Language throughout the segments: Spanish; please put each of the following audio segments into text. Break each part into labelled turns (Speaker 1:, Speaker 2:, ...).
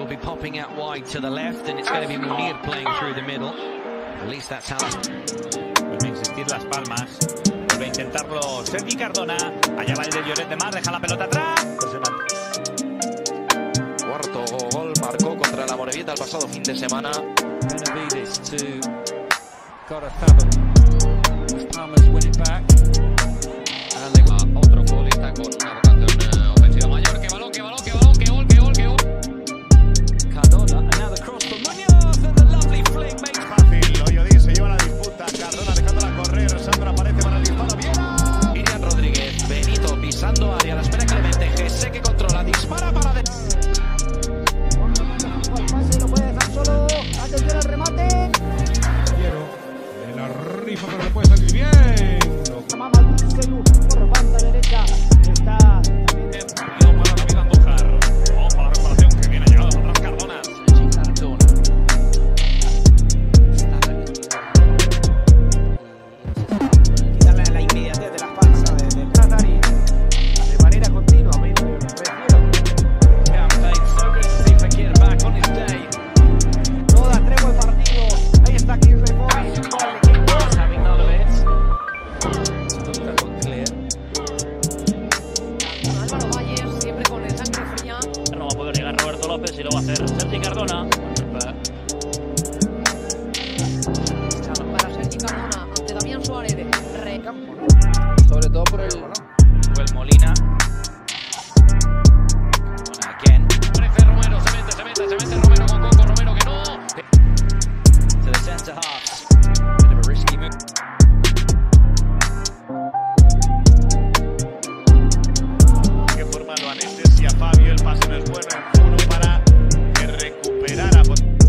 Speaker 1: will be popping out wide to the left, and it's going to be Munir playing through the middle. At least that's how.
Speaker 2: Vuelve a insistir Las Palmas. Vuelve a intentarlo Sergi Cardona. Allá va el de Lloret de Mar, deja la pelota atrás.
Speaker 3: Cuarto gol marcó contra la Morevieta el pasado fin de semana.
Speaker 1: Benavides to Faber. Palmer's win it back. And they got otro futbolista con una vocación ofensiva mayor. ¡Qué balón, qué balón, qué balón, qué gol, qué gol, qué gol! Cardona, and now the cross for Muñoz, and the lovely flick makes...
Speaker 2: Fácil, Oyodín se lleva la disputa. Cardona dejándola correr. Sandro aparece para el disparo. ¡Viera!
Speaker 3: Miriam Rodríguez, Benito pisando área, la espera Clemente, Gese que controla, dispara para...
Speaker 4: Lo puede dejar solo. Atención al remate.
Speaker 5: En la rifa, pero le puede salir bien.
Speaker 4: Mamadou Selou por banda derecha. Está también.
Speaker 2: Para David Andújar. Ojo a la reparación que viene llegado atrás Cardona.
Speaker 4: Quitarle la inmediatez de las palmas del Qatari de manera continua. Me refiero. Toda tregua el partido. Ahí está Kirby Morris.
Speaker 6: Álvaro Valles, siempre con el sangre fría.
Speaker 2: No va a poder llegar Roberto López y lo va a hacer Sergi Cardona.
Speaker 6: Para Sergi Cardona ante Damián Suárez. Recampo.
Speaker 4: Sobre todo por el.
Speaker 1: Fue el Molina. Again.
Speaker 2: Aparece Romero, se mete Romero con Coco, Romero que no.
Speaker 1: To the centre half. Bit of a risky move.
Speaker 2: De qué forma lo anetes y a Fabio el pase no es bueno. Uno para que recuperara.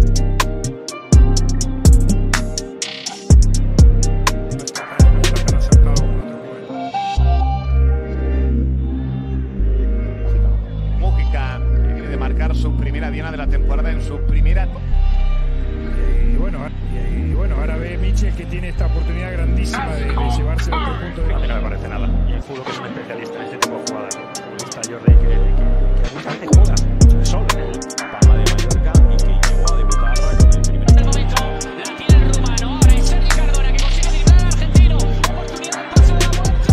Speaker 2: Mújica viene de marcar su primera diana de la temporada en su primera.
Speaker 5: Y bueno, ahora ve Michel que tiene esta oportunidad grandísima de llevarse otro punto de...
Speaker 2: A mí no me parece nada. Y el fútbol que es un especialista en este tipo de jugadas. Está Jordi que muchas veces juega solo en el Palma de Mallorca y que llegó a debutar con el primer.
Speaker 1: El momento, la tiene el rumano, ahora es Sergi Cardona que consigue driblar al argentino. Oportunidad de pase de la muerte.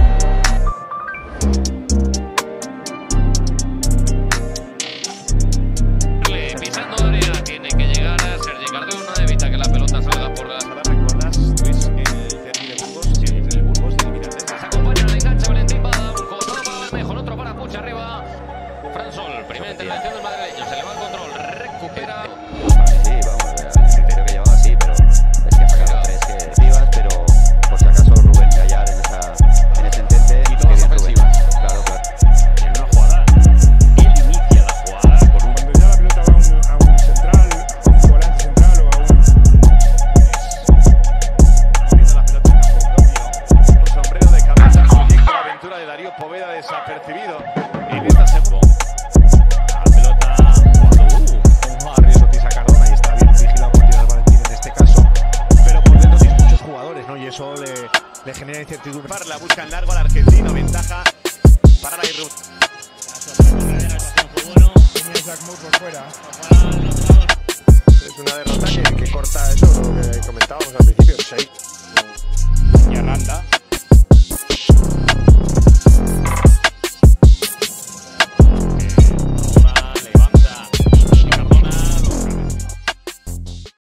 Speaker 3: Pisando área, tiene que llegar a Sergi Cardona, evita que la pelota salga por la...
Speaker 2: ¿Recuerdas, Luis, en el derbi de Burgos? Sí, en el Burgos y el Mirandés.
Speaker 1: Se acompaña al enganche Valentín Bada, un costado para Bermejo, otro para Pucha arriba. Fran Sol, primera intervención del madrileño, se le va el control, recupera.
Speaker 7: Sí, vamos, el criterio que llevaba sí, pero es que ha sacado tres vivas, pero por si acaso Rubén Gallar en ese intente
Speaker 2: Y todas ofensivas.
Speaker 7: Claro.
Speaker 2: En una jugada, él inicia la jugada con un...
Speaker 5: Cuando ya la pelota va a un central, a un volante central o a un...
Speaker 2: Viendo la pelota en campo propio. Un sombrero de cabeza, proyecto la aventura de Darío Poveda desapercibido. En esta segunda. La pelota cuando arriesgo Tisa Cardona y está bien vigilado por Gerard Valentín en este caso. Pero por dentro tienes muchos jugadores, ¿no? Y eso le genera incertidumbre. La busca en largo al argentino, ventaja para la irrupción.
Speaker 5: Tenía Jack Moore por fuera.
Speaker 8: Es una derrota que corta eso, lo que comentábamos al principio. 6